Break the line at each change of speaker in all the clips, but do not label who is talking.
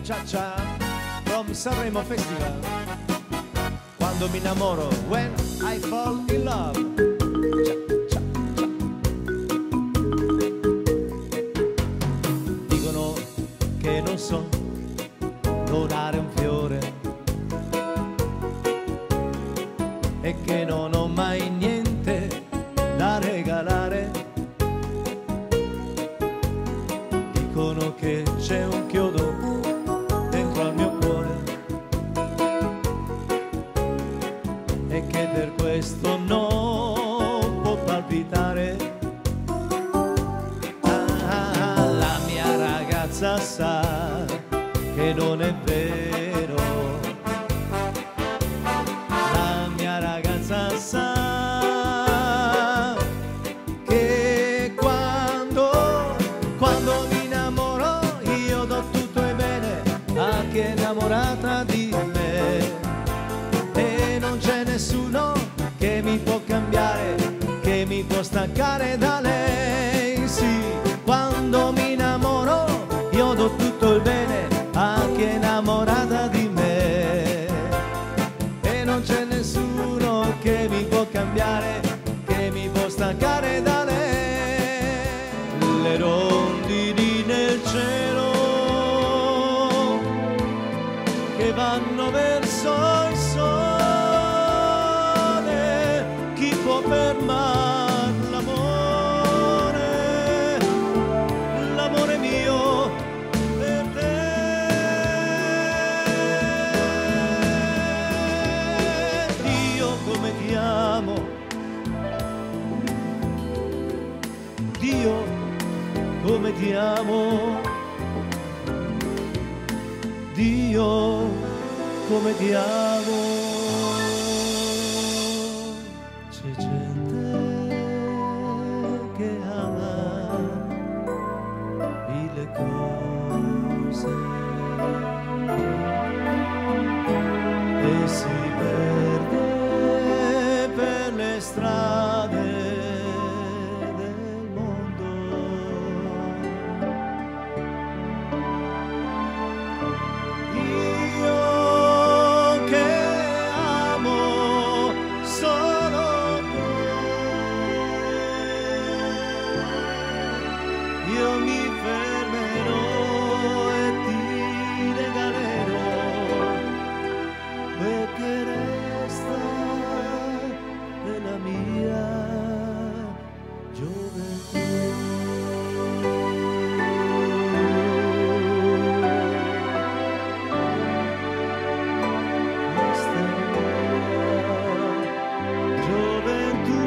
Cha-cha from Sanremo Festival. Quando mi innamoro, when I fall in love. Cha-cha-cha. Dicono che non so donare un fiore e che non ho mai niente da regalare. Dicono che c'è un chiodo dentro al mio cuore e che per questo non può palpitare. La mia ragazza sa che non è vero. La mia ragazza sa che quando mi innamoro io do tutto e bene a chi è innamorata di me. E non c'è nessuno che mi può cambiare, che mi può staccare da lei. Sì, quando mi innamoro io do tutto il bene a chi è innamorata di me. E non c'è nessuno che mi può cambiare, che mi può staccare da lei. Le rondini nel cielo che vanno verso il sole, chi può fermare l'amore, l'amore mio per te. Dio come ti amo, Dio come ti amo, Dio come ti amo. C'è gente che ama mille cose e si perde per le strade del mondo. Io che amo solo te, io mi fermerò e ti regalerò quel che resta della mia gioventù. Questa gioventù.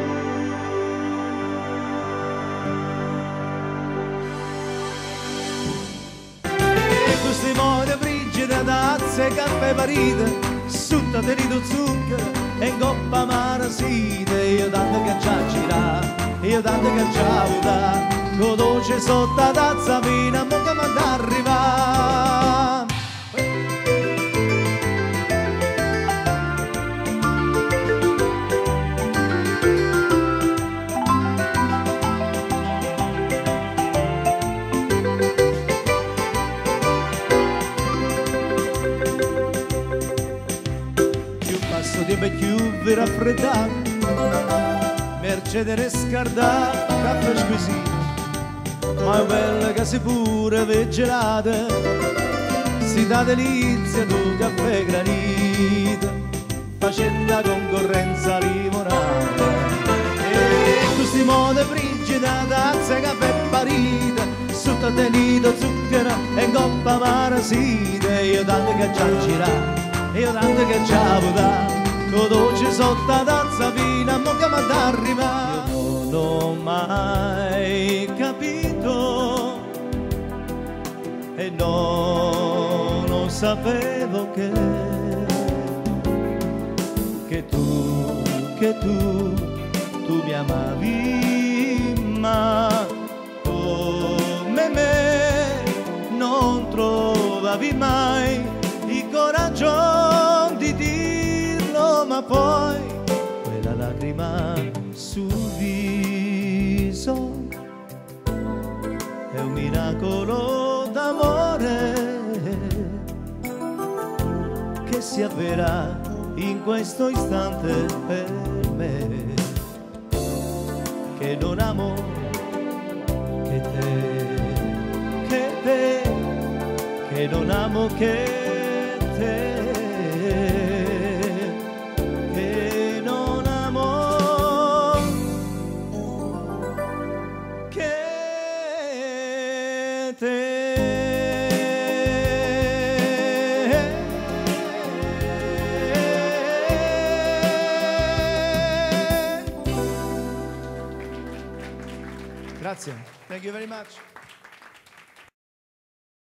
E queste mode frigide, tazze, caffè parite, sutta di zucchero e in coppa amara side. Io tanto che già gira, io tanto che già vuota, con dolce sotto la tazza fino a mo' che mi arriva. Più passo di me più vi raffreddare, Mercedes scardata, caffè squisito, ma è bella che si pure vegelata, si dà delizia tu caffè granito, facendo la concorrenza limonata. E questi mode frigida, tazza, caffè parita, sotto delito zucchero e coppa marasita. Io tanto che già gira, io tanto che già vuota, con dolce sotto la tazza fino a mo' che mi arriva. Io non ho mai capito e non sapevo che tu mi amavi, ma come me non trovavi mai il coraggio di dirlo. Ma poi quella lacrima sul viso è un miracolo d'amore che si avvera in questo istante per me, che non amo che te, che non amo che te, che non amo che te. Grazie. Thank you very much.